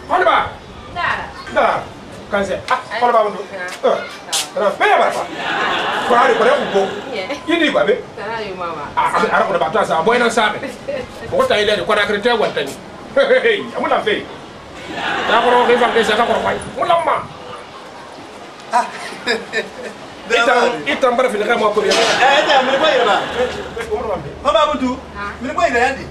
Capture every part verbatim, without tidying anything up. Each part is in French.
Kolba. Da. Kanse. Ah, kolba bundu. Eh. Tara be ya barfa. Ko ari ko le ko. Yini ba be? Tara yo mama. Ah, ara ko ba ta sa boy na sa be. Ko ta ile ko na krete wantani. Hey, amula fe. Da ko ro ke fa ke sa ko fay. Mulama. Ah. Ita ita mbara fi ngama ko ya. Eh, ja mi ko ira ba. Mama bundu. Mi ko ira yandi.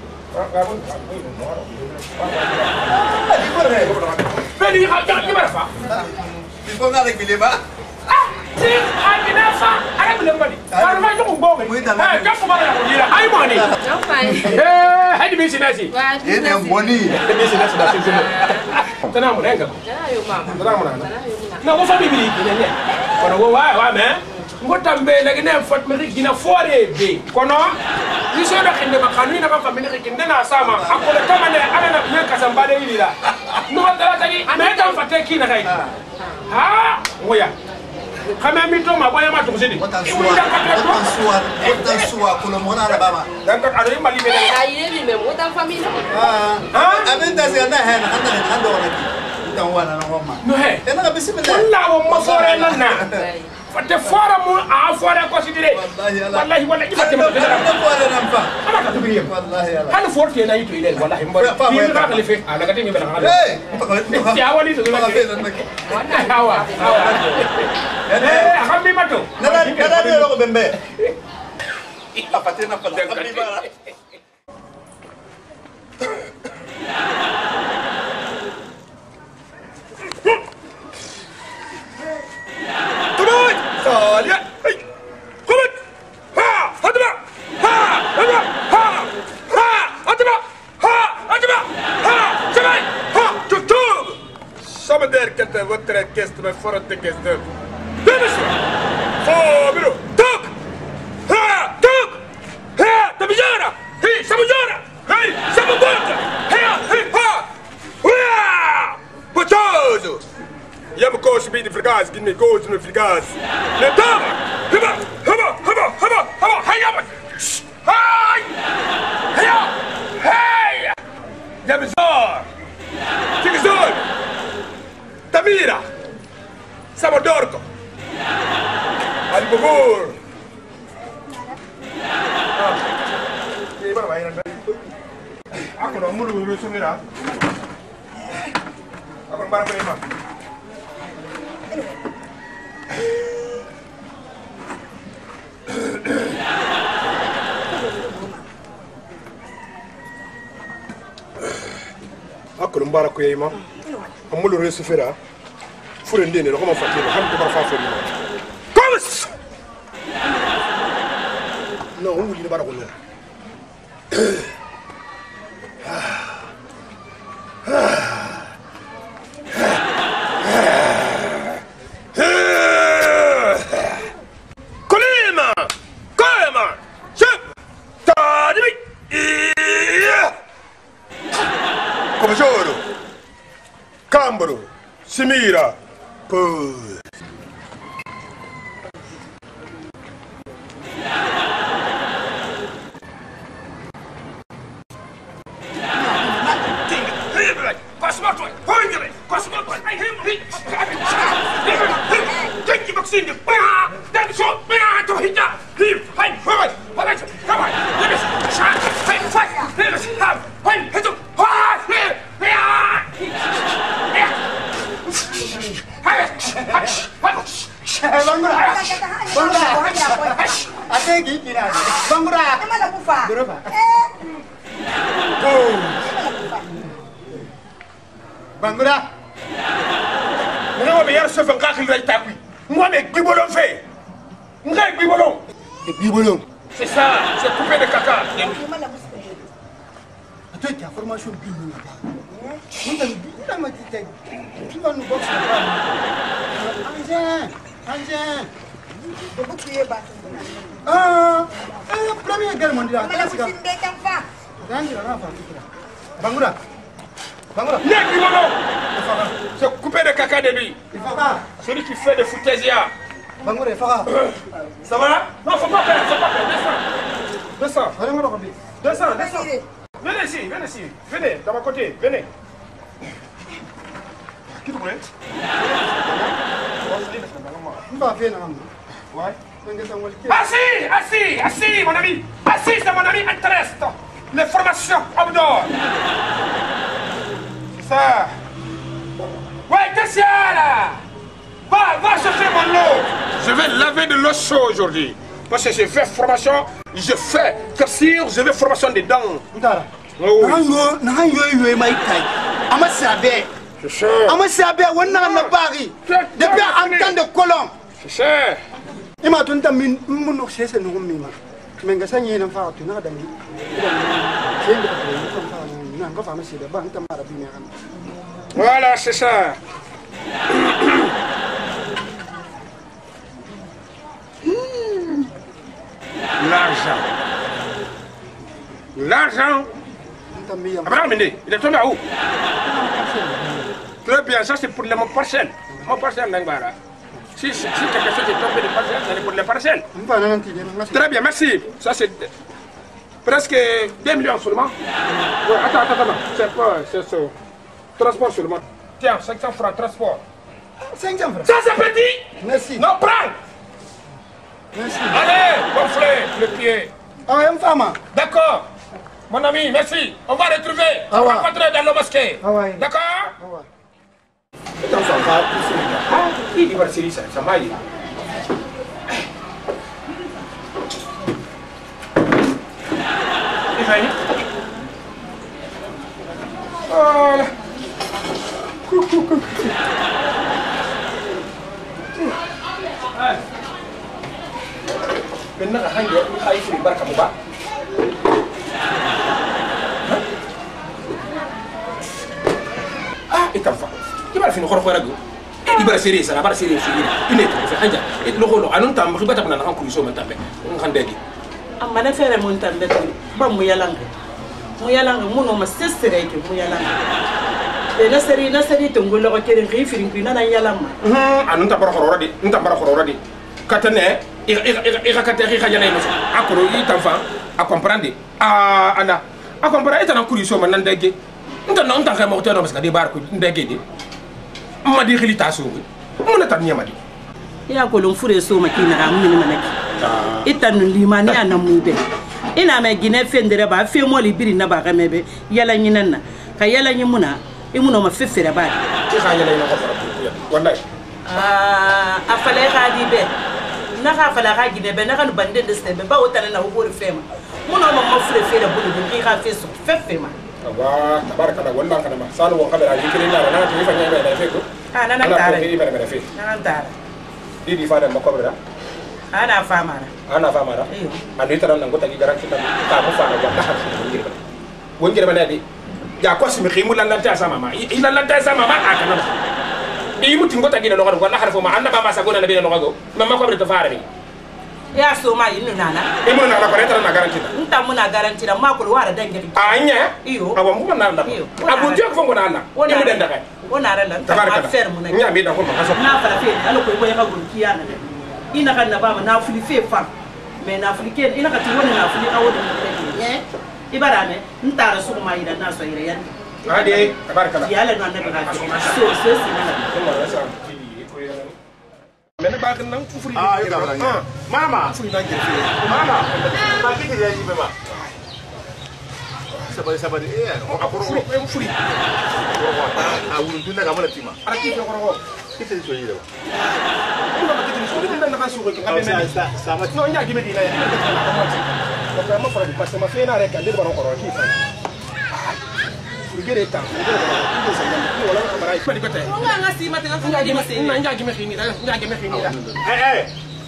Beni ha ja ki barfa. Mi ko ngala bile ba. Ah, si agina fa, ara bile mbali. Ara ma ko ngbo. Eh, ka ko bara ko dira. Ai mo ni. No fine. Eh, hadi mi sinasi. Eh, ne mboni. Mi sinasi da sinzi. Tana mo lenga. Tara yo mama. Tana mo na. Tara yo mama. Na ko fa bibili ni ne. Kono wo wa wa me. Ngota mbele gine fat me gina fore be. Kono Iso da kinde makanu ina ba mini kinde na sama akole kama ne ana na me kasambade ilira. No dara tagi me ta fate kina kai. Ha, ngoya. Kama mi to ma boya ma to sidi. Otan suwa. Otan suwa. Otan suwa kulo mona na baba. Dan ka ado mali be. Ai ne bi me motan famille. Ah. Ah, aben da se na he na handa na handa wala ki. Dan wana na ngoma. No he. Ena ka bismillah. Wallahu ma fore na na. Fate fora mo a fora considéré. Wallahi wallahi fate mo. Na fora na mfa. Ala ka tubi. Wallahi ala. Hal forte na yito ile wallahi mbo. Fi ka ka le fe. Ala ka tingi be na ala. Hey. Ya wali to Ka la. fe na nake. Wallahi hawa. Hawa. Eh, akambi mato. Nana nana ne ro bembe. Apate na pala. Akambi bara. Salia. Hey. Kom het. Ha, hadma. Ha, hadma. Ha. Ha, hadma. Ha, hadma. Ha, jamai. Ha, tutub. Sama der kente watre kest me forte kest. Demis. Fabiro. Tok. Ha, tok. Ha, tabijara. Hey, samujara. Hey, samugota. Hey, hey, ha. Wa! Pochozo. Je hebt koos bij de vergaas, ik neem koos in de vergaas. De dame! Hubba! Hubba! Hubba! Hubba! Hubba! Hey, jammer! Hey! Hey! Hey! Je hebt zwaar! Kijk eens door! Tamira! Samodorko! Ali Boboor! Je bent er bijna. Aku nog moeilijk met Samira. Aku nog maar even. Akulu mbara ko yema amulu resu fera fure ndene ko ma fatira ham ko fa fere ma komis no wuli ni bara ko ne Kolima Kolima Chip Tadimi Komajoro Kambro Simira Puz Bangura. Nous avons bien ce vent qui est tapis. Moi, mais bibolon fait. Moi, bibolon. Et bibolon. C'est ça, c'est coupé de caca. Attends, tu as formation bibolon là-bas. Tu vas nous boxer là-bas. Angèle, Angèle. Ah, première guerre mondiale. Bangura. Bangura. C'est coupé de caca de lui. Celui qui fait de foutaisia. Bangura, il fera. Ça va? Non, faut pas faire, faut pas faire. Descends. Descends. Descends, descends. Venez ici, venez ici. Venez, dans mon côté, venez. Qu'est-ce que vous voulez? Assis, assis, assis, mon ami. Assis, c'est mon ami intéresse. Les formations outdoor. C'est ça. Ouais, qu'est-ce qu'il y a là? Va, va chercher mon eau. Je vais laver de l'eau chaude aujourd'hui. Parce que je fais formation, je fais cassure, je fais formation des dents. Oh oui. C'est cher. Depuis un temps de colon. C'est cher. Voilà, c'est ça. L'argent. L'argent. Abraham, il est tombé à où? Très bien, ça c'est pour mon parcelle. Mon parcelle, Nangbara. Si, si quelque chose est tombé de parcelle, c'est pour les parcelles. Très bien, merci. Ça c'est presque deux millions seulement. Ouais, attends, attends, attends. C'est pas, c'est ça. Transport seulement. Tiens, cinq cents francs, transport. cinq cents francs. Ça c'est petit. Merci. Non, prends. Merci. Allez, gonflez le pied. Ah ouais, femme. D'accord. Mon ami, merci. On va retrouver. Ah On ouais. va rentrer dans le mosquée. Ah ouais. D'accord? Ah ouais. Attends, ça va. Ah, il va se ça, ça va aller. Il va aller. Voilà. Coucou, coucou. Maintenant, il y a une barque à ah, et enfant. Qui va finir encore rago? Il va serrer ça, la barre serrée, il est tout fait. Et le rôle, à non temps, il va t'apprendre à rencontrer son matin. On va dire. Ah, ma affaire est montée en bête. Pas mouyalang. Mouyalang, mon homme, c'est serré que mouyalang. Et la série, la série, tu me le requiert, il fait une pina à yalam. Ah, non, t'as pas horreur, non, t'as pas horreur. Katane, il a catégorie à Yann. À Koro, il t'enfant, à comprendre. Ah, Anna, à comprendre, et à en courir sur mon andégué. On t'a non, t'as remonté dans ce débarque d'Egede. On m'a dit qu'il était assuré. On a terminé, m'a dit. Il y a colon fourré sur ma kina à Minimanek. Et à nous limane à Namoube. Il a mis Guinée Fenderaba, fais-moi les billes Nabaramebe, Yala Ninana, Kayala Yimuna, et mon homme fait faire bas. Ah, a fallu radiber. N'a fallu radiber, n'a pas de step, pas autant à vous faire. Mon homme m'a fait faire la boule de Kira fait son fait faire. Wah, tabaraka da wanda kana ma sanu won kamera ji kirin na na to ifanya ba da feko ah na na tare na na fe na tare di di fada makko bra ana fama ana fama ra iyo anu itaran nan gota gi garanti ta ka mu fara wanda har su ngir ba won ngir ba na di ya ko simi khimu lan lan ta sama ma ila lan ta sama ma akana di mutin gota gi no ko wanda har fo ma anda ba ma sa gona na be no ko ma makko bra ta fara ni ya so ma inu nana e mo na na ko itaran na garanti ta nta mo na garanti da ma ko wara dangiri anya iyo awa mo na na abu jok fo ngona na e mo den da kai wona ran lan ta affaire mo na nya mi da ko ma kaso na fara fe ala ko ko ya ko kiya na ina kan na ba ma na fuli fe fa me na fuli ken ina ka ti wona na fuli awo de ne ibara me nta ra su ma ida na so ire yan ade tabaraka ya la na na ba so so si na mene ba kan nan fufuri Ah, yo kabra. Mama. fufuri nan ke Mama. Ma kike ya yibe ma. Sabari sabari eh. ko akoro ko e fufuri Ah, wulu dunda ga mala tima. ara ki ko ko Kite so yire ba. ko ma kitini so de nan na so ko ngabe men Sa sa ma. no nya gime di na ya ko ko ma fara parce que ma fe na re ka de baron ko ki fa furigere ta ko sa ngam ko wala ko bara ko di ko te nga nga si ma ta nga di ma se na nya gime khini da nya gime khini da Eh eh.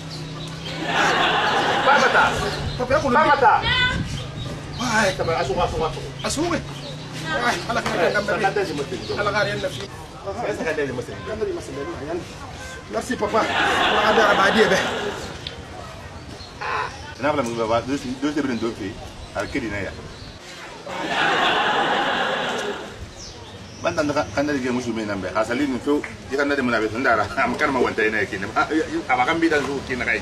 Mama ta. papa ko Mama ta. Wah, Tabar asu asu asu. asuwe wah ala ka ngam Sa be kata ji mutin. ala ka ren na fi Sa kata ji mutin. merci papa ma ada abadi be Na bala mu ba do si do se bin do fi. Al kidi na ya. Bantan da kan da ge musu me nan be. Asali ni fo ji kan da mun abe tundara. Am kan ma wanta ina yake ne. Aba kan bi dan su kin kai.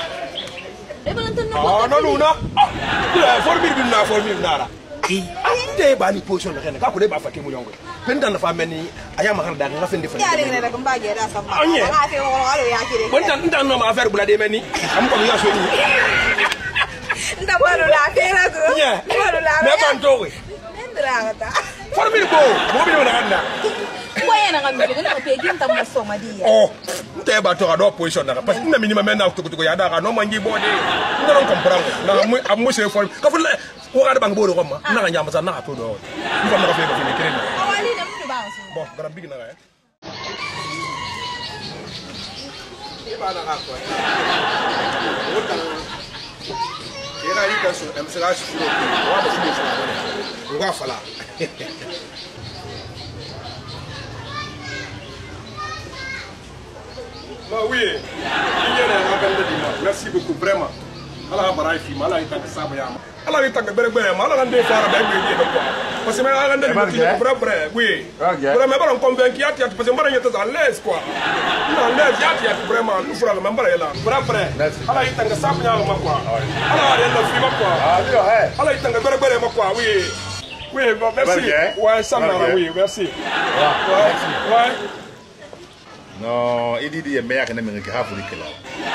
Ah, non, non, non. Ah, formir bin na formir nara. nte ba ni position na ka ko de ba fa ke mu yongo penda na fa meni aya ma kan da nga fendi fa ya re ne ko ba ge da sa ma anye nga fe ko alo ya kire bonta nta no ma affaire bula de meni am ko ya so ni nda ba lo la fe ra ko nya ba lo la me ban to we ndra ta formi ko mo bi na anda ko yana ngambe ko na pe gin tam ma so ma dia oh nte ba to do position na parce que na minimum na to ko ya da ka no mangi bode ndon comprendre na mu am mo se form ka fu ko ga bang bodo ko ma na nga nyama sa na to do ni ko na fe ko ni kire awali na mu ba so bon garam big na ga e ba na ka ko o ta e ga ri ka so am sa ga su ko wa ba su ni fa ko ga fala ma oui il y a un appel de merci beaucoup vraiment ala bara fi ma ala ita ka saba ya ala ita ka bere bere ma ala ngande fara ba ngbe ni ko parce que ma ala ngande ni ko bere bere oui vraiment ba on convaincu ya parce que mbara nyata à l'aise quoi non l'aise ya ya vraiment nous fera le même bara là bere bere ala ita ka saba ya ma quoi ala ala na fi ma quoi ala ita ka bere bere ma quoi oui oui merci ouais ça va oui merci ouais ouais non il dit il meilleur que ne me ha furi kala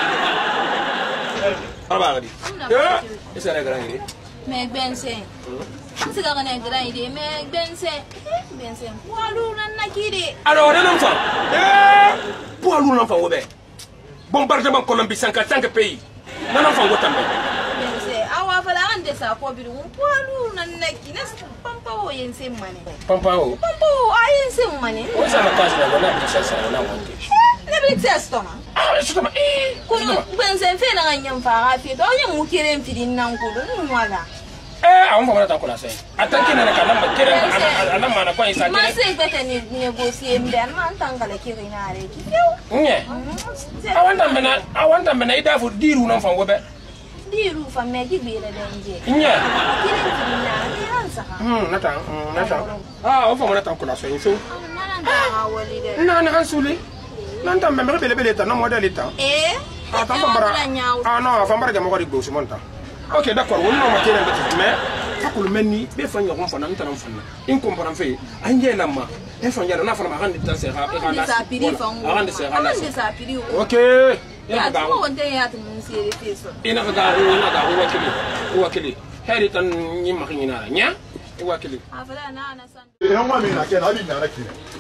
aba gadi eh isa ne garan ide me bense siga ga ne garan ide me bense bense walu nan nakide alors on est enfant eh pour alou l'enfant wobe bombardement Colombie cinquante-cinq pays non enfant wotambe bense awa fala ande sa ko bidu walu nan nakine pampa o yense mane pampa o pampa o ayense mane o sa na kazi na na bisa sa na wonte ne bi testo ma ah c'est ça eh ko bense fe na ngam fa afi do yen mu kire mfidin nan ko do wala eh awon fama ta kula sai atanki na ka nan kire ana mana kwa isa ma kire sai ka ta ne negotiate mbe ma tangala kire na re ki nye awanta mena awanta mena ida fu diru nan fan wobe diru fa me ki be da danje nye kire mfidin na re hansa hmm nata nata ah o fama ta kula sai so nan da wali de na na hansuli nan ta membe bele bele ta no model ta eh ah ta fambara ah non fambara jamo ko di gbosu monta ok d'accord woni no matériel be mais fakul menni be fanya ko fana ntana fana in comprend fait anje lamma e fanya na fana ma kan ditan se ha e kan sa piri fa ngo kan se ha sa piri ok ya ta ko wonde ya ta mun sere feso ina ga ga ina ga wakili wakili heri tan ni ma kinina nya wakili afala na na san e on ma mi na ke na ali na na ki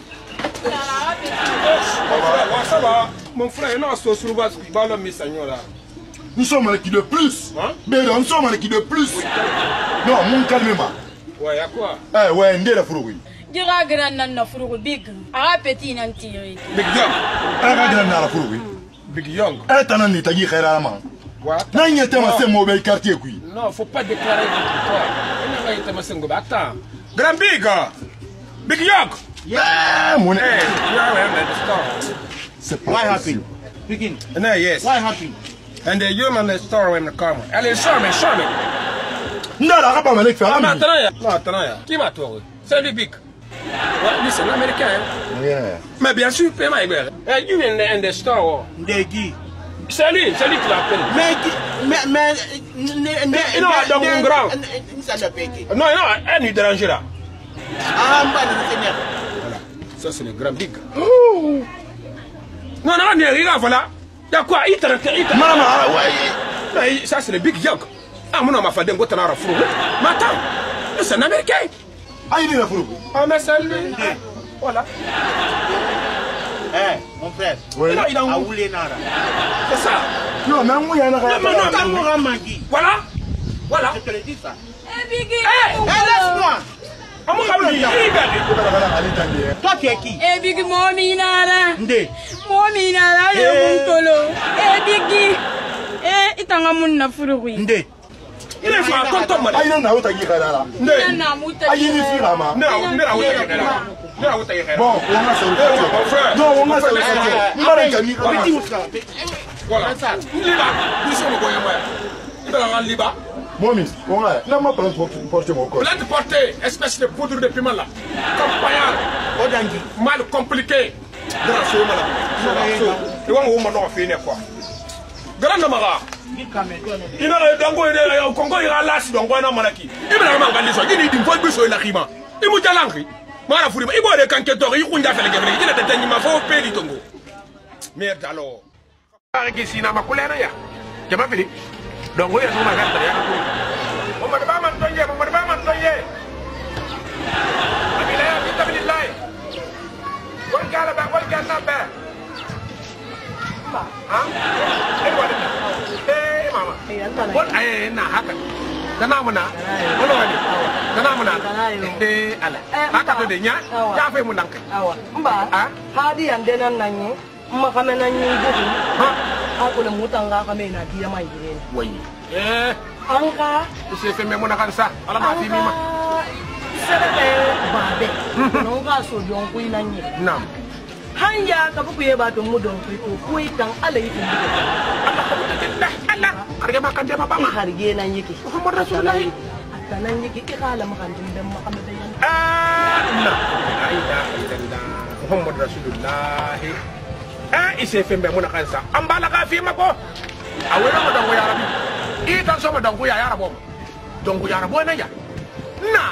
ça va mon frère non so suruba balo mi señora. Nous sommes en équipe de plus. Hein? Mais nous sommes en équipe de plus. Non, mon calme-moi. Ouais, y'a quoi? Eh, ouais, ndé la frouille. Dira grand nan na frouille big. Ara petit nan tiri. Big Young. Ara grand na la frouille. Big Young. Eh, t'en as ni tagi khaira ma. Quoi? Nan yete ma c'est mauvais quartier kui. Non, faut pas déclarer votre toi. On a yete ma sengo attends. Grand Big. Big Young. Yeah, mon hey, yeah, yeah, the store. C'est pas happy. Begin. No, yes. Why happy? And the human the store in the car. Allez, show me, show me. Non, la rapa malek fait. Non, attends, non, attends. Qui m'a toi? C'est le Big. Listen, américain. Yeah. Mais bien sûr, paie ma gueule. And you in the, in the store. Ndegi. C'est lui, c'est lui qui l'appelle. Mais, mais, mais, mais, non, dans mon grand. Non, non, elle nous dérangera. Ah, bah, voilà. Ça, c'est le grand Big. Oh. Non, non, on est rien, voilà. Y'a quoi? Il te retient, il te retient. Ouais. Ça, c'est le Big Young. Ah, mon homme a fait d'un goût à la fourre. Mais attends, c'est un Américain. Ah, il est la fourre. Ah, mais c'est lui. Voilà. Eh, mon frère. Oui. Il a, il a un roulé nara. C'est ça. Non, mais moi, il y a un non, non, non, non. Voilà. Voilà. Je te le dis ça. Eh, Biggie. Eh, laisse-moi. Toi tu es qui? Eh Biggie Momi Nara. Nde. Momi Nara le muntolo. Eh Biggie. Eh itanga munna furui. Nde. Il est fort tonton mari. Ayi na uta gi khala. Nde. Na muta. Ayi ni fi rama. Nde nde na uta gi khala. Nde na uta gi khala. Bon, on a ça. Mon frère. Non, on a ça. Mbara kami. Voilà. Liba. Nous sommes goya moya. Ibala liba. Momi, on a, n'a pas besoin de porter mon corps. Plainte portée, espèce de poudre de piment là. Campagnard. Odangi. Mal compliqué. Grand chose là. Tu vois, on m'a fait quoi. Grand Namara. ina la dongo ide la kongo ira lasi dongo na malaki ibra ma ngandi so gini di fo biso la khima imu jalangi mara furi ibo de kanke to yi kunja fele gele gina de tanyi ma fo peli tongo merde alors ara ki sina ma kulena ya jama fili dongo ya suma gata ya ko mo ba man tonje mo ba man tonje abila ya bismillah wal kala ba wal kala ba ha eh wala eh mama wal ay na haka kana muna wala wani kana muna eh ala haka to de nya ya fe mun dankai awa mba hadi ande nan nanyi mma kame nanyi gugu ha akule mutanga kame na dia mai girene wai eh anka se fe me muna kansa ala ma fi mima sebe babe no ga so don ku nanyi nam hanya ka buku ye ba to mu don ku ku tan ala yi tin Allah Allah Allah harge ma kan de ma ba ma harge nan yake Muhammad Rasulullah hatta nan yake ki kala makan din dan Muhammad yan ah la ilaha illallah Muhammad Rasulullah eh ise fe me muna kansa ambala ka fi mako awela mo don ya rabbi i tan so mo don ku ya ya rabo don ku ya rabo na ya na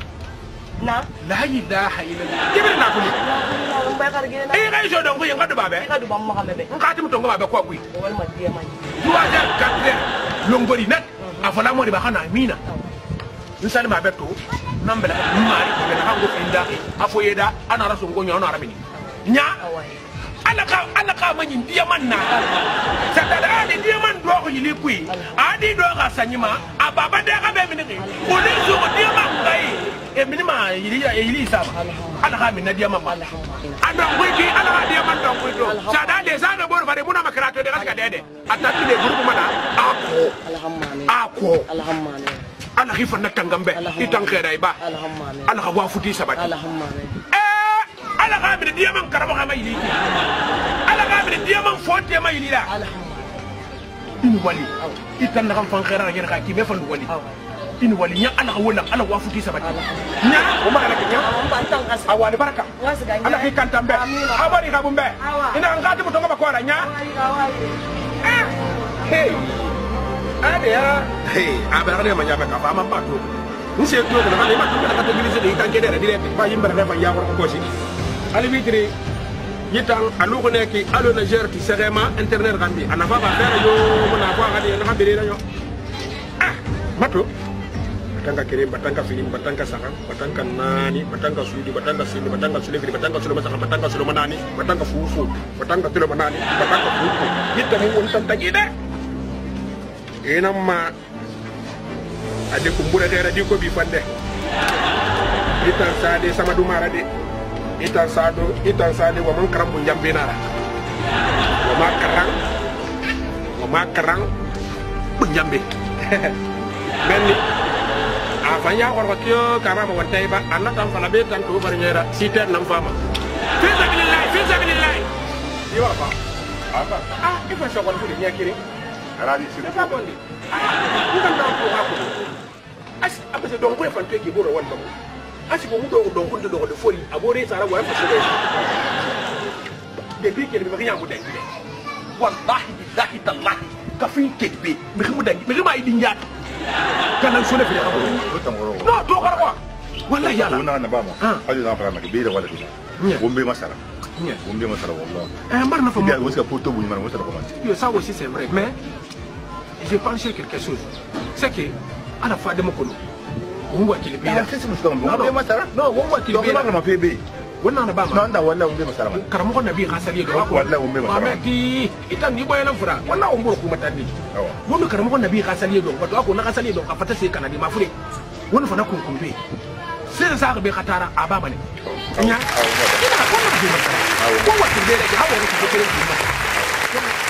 na la ilaha illallah jibril na kuli ba karge na eh ga so don ku yin gadu babe ka du ban maka bebe nka tim tongo babe ko kui wal ma dia mai duwa ja kadre longori net afala mo ba kana mina nsali ma beto nambela mari ko na hango finda afo yeda ana raso ngonyo ana arabini nya alaka alaka manyi dia manna sadada ade dia man do ko yili kui adi do ga sanyima ababa de ga be miniki ko ni so ko dia man ngai e minima yili yili saba alaka minna dia man anda ko ki alaka dia man do ko do sada de sada bor bare muna makarato de ga dede atatu de groupe mana ako alhamdulillah ako alhamdulillah ala khifa na tangambe itang khera iba alhamdulillah ala wa futi sabati alhamdulillah eh ala ga bi dia man karaba ga mai liki ala ga bi dia man fonte mai lila in wali itan na kan fan khera ga ka ki be fan wali in wali nya ala ga wala ala wa futi sabati nya o ma ala nya awali baraka ala ki kan tambe abari ga bumbe ina ngati mutonga bakora nya eh hey ade ya hey abara ne manya ka fa ma pato nse to ko na ma to ka to gilise de tan kede dire ba yimba da fa ya ko ko si ali vitri yitan alu ko neki alo na ger ti serema internet gambi ana fa ba fere yo mona ko ga de na habire na yo ah mato batanga kere batanga filim batanga sakan batanga nani batanga sudi batanga sindi batanga sulefri batanga sulema sakan batanga sulema nani batanga fufu batanga tulema nani batanga fufu yitan mo won tan tagide enamma ade kumbura kera di ko bi fande itan sade sama dumara de itan sado itan sade wa man karam bu jambe nara wa ma karang wa ma karang bu jambe benni afanya ko ko karama wonte ba anna tan fala be tan to bari ngera siter nam fama fi sabilillah fi sabilillah diwa ba aba ah ifa so ko fu ni akiri aradi sir fa bondi bukan daw ko ha ko as abase don ko e fan teki boro wanda mo asi ko mudo don ko do do fori abore sara wa fa so de bi ke be nyam den de wallahi billahi tallahi ka fin kebe mi mu dan mi ma idin ya kana so le fi ha no to ko ko wallahi yalla na na ba ma ajo na fara ma be da wala ni bombe masara bombe masara wallahi eh mar na fa mo ko ska poto bu ni mar mo sara ko man yo ça aussi c'est vrai mais je pensais quelque chose c'est que à la fin de mon colo on voit qu'il est bien c'est ce que on voit masara non on voit qu'il est bien ma pebe wannan na ba ma non da wallahi bombe masara ma karamo ko nabi hasali do ko wallahi bombe masara ma ki itan ni boyana fura wannan on boro ku matandi awa wannan karamo ko nabi hasali do ba to ko na hasali do ka fata sai kana di ma fure wannan fa na kun kumbe sai sa ka be katara a ba mane nya ina ko ma bi masara ko wa ki be da hawo ko ko ko